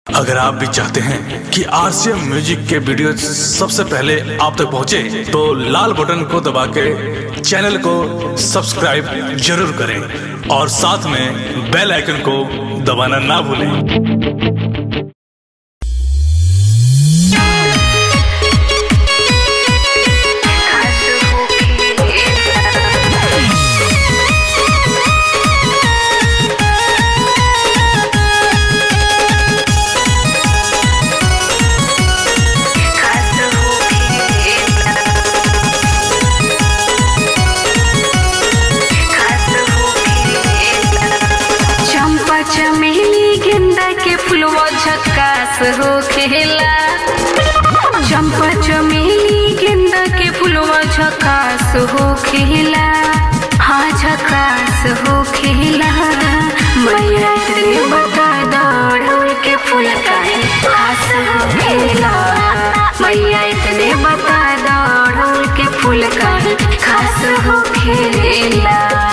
अगर आप भी चाहते हैं कि आरसीएम म्यूजिक के वीडियो सबसे पहले आप तक पहुंचे, तो लाल बटन को दबा के चैनल को सब्सक्राइब जरूर करें और साथ में बेल आइकन को दबाना ना भूलें। चमेली गेंदा के फुलवा झकास हो खेला। चंपा चमेली गेंदा के फुलवा झकास हो खेला। हाँ झकास हो खेला। मैया तेरे बता दौड़ के फूल काहे खास हो खेला। मैया इतने बता दौड़ के फूल काहे खास हो खेला।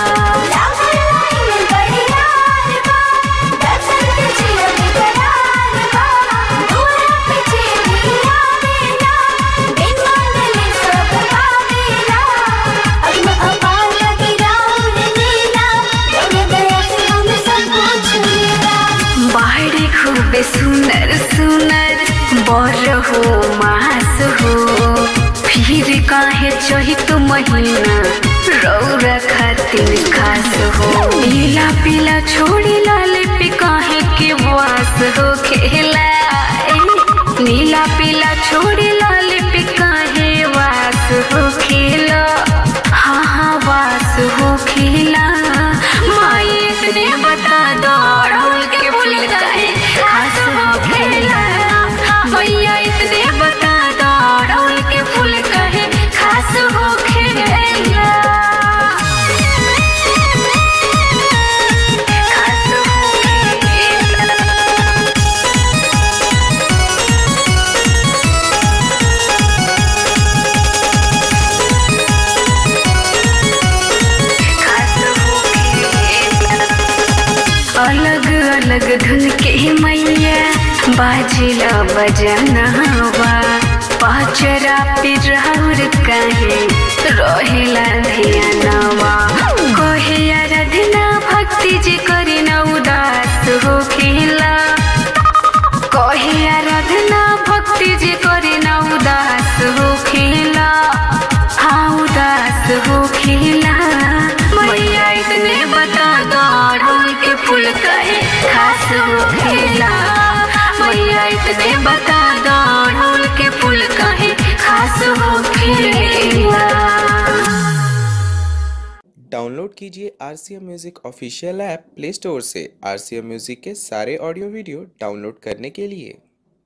खूबे सुनर सुनर बर हो मास हो। फिर काहे चहित महीना रौरा खातिर खास हो। पीला पीला छोड़ी लाल पे काहे के वास हो खेला। नीला पीला छोड़ी लाल पे काहे वास हो खेला। हाँ हाँ वास हो खेला। माई इतने बता दौड़ के फूल काहे खास हो खेला। भैया इतने बता दौड़ के फूल काहे खास हो खेला। खास हो खेला। खास हो खेला। अलग अलग धुन के मैया बाजिला बजनवा। पाचरा पिरहर कहे रहेला ध्यानवा। कहे आराधना भक्ति जे करी न उदास हो खेला। कहे आराधना भक्ति जे करी न उदास हो खेला। हाँ उदास हो खेला। मैया इतने बता दौड़ के फूल काहे खास हो खेला। मैया इतने बता दौड़ के फूल काहे खास हो खेला। डाउनलोड कीजिए RCM music official app play store से। आरसीएम म्यूजिक के सारे ऑडियो वीडियो डाउनलोड करने के लिए